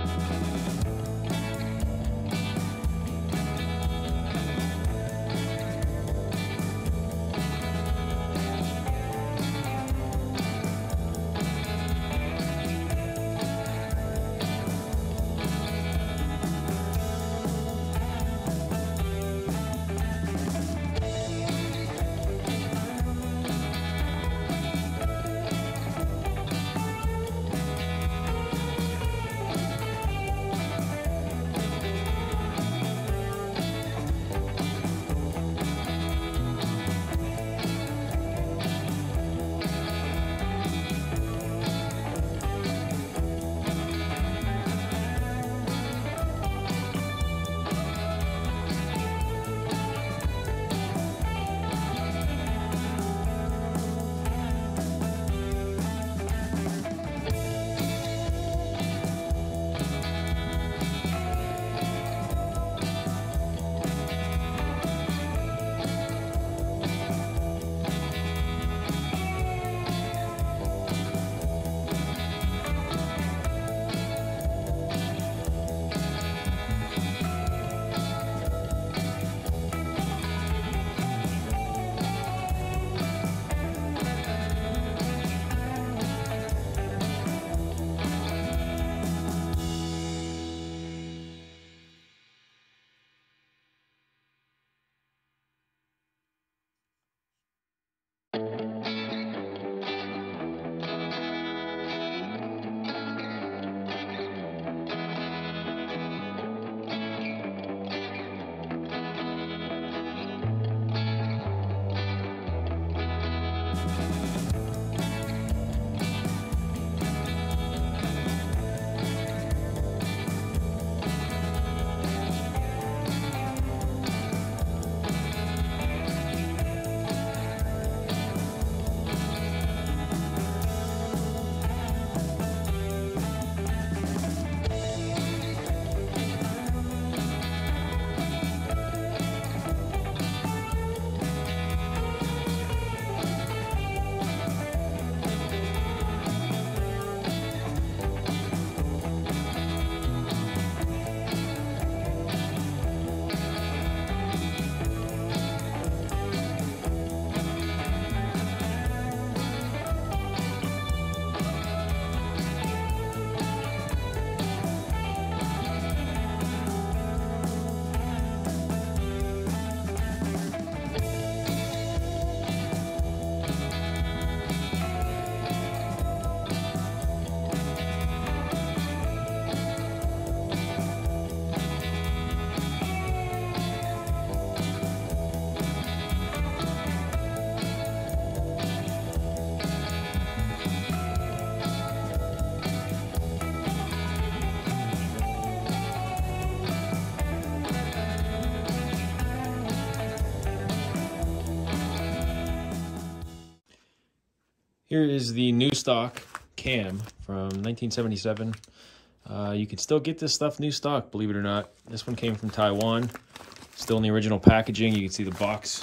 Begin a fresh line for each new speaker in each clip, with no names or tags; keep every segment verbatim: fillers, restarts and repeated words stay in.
Here is the new stock cam from nineteen seventy-seven. Uh, you can still get this stuff new stock, believe it or not. This one came from Taiwan. Still in the original packaging. You can see the box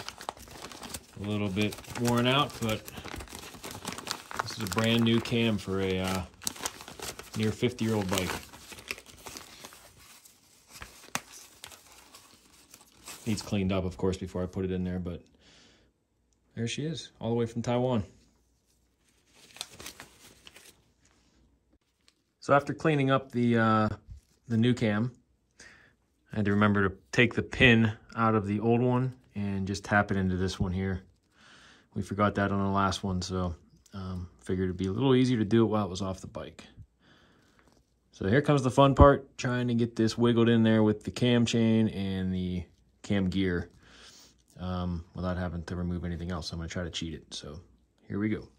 a little bit worn out, but this is a brand new cam for a uh, near fifty year old bike. Needs cleaned up, of course, before I put it in there, but there she is, all the way from Taiwan. So after cleaning up the uh, the new cam, I had to remember to take the pin out of the old one and just tap it into this one here. We forgot that on the last one, so um, figured it'd be a little easier to do it while it was off the bike. So here comes the fun part, trying to get this wiggled in there with the cam chain and the cam gear um, without having to remove anything else. I'm going to try to cheat it. So here we go.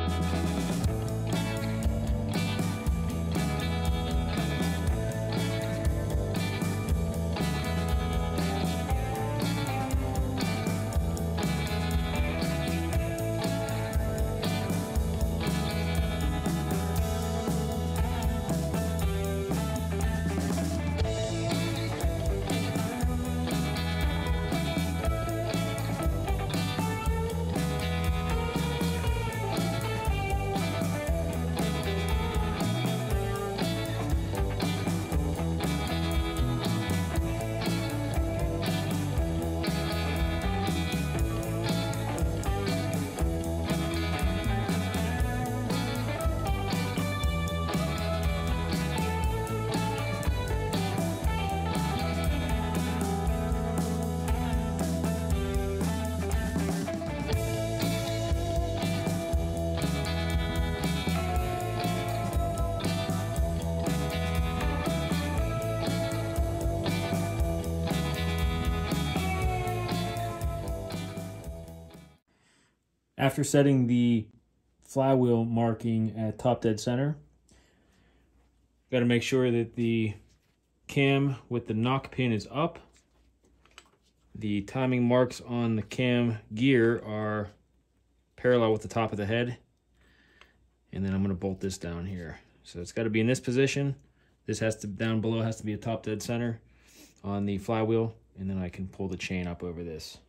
After setting the flywheel marking at top dead center, got to make sure that the cam with the knock pin is up. The timing marks on the cam gear are parallel with the top of the head. And then I'm going to bolt this down here. So it's got to be in this position. This has to, down below has to be a top dead center on the flywheel. And then I can pull the chain up over this.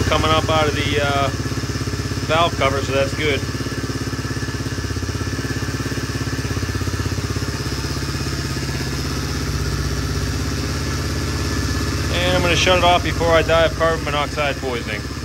coming up out of the uh, valve cover, so that's good. And I'm going to shut it off before I die of carbon monoxide poisoning.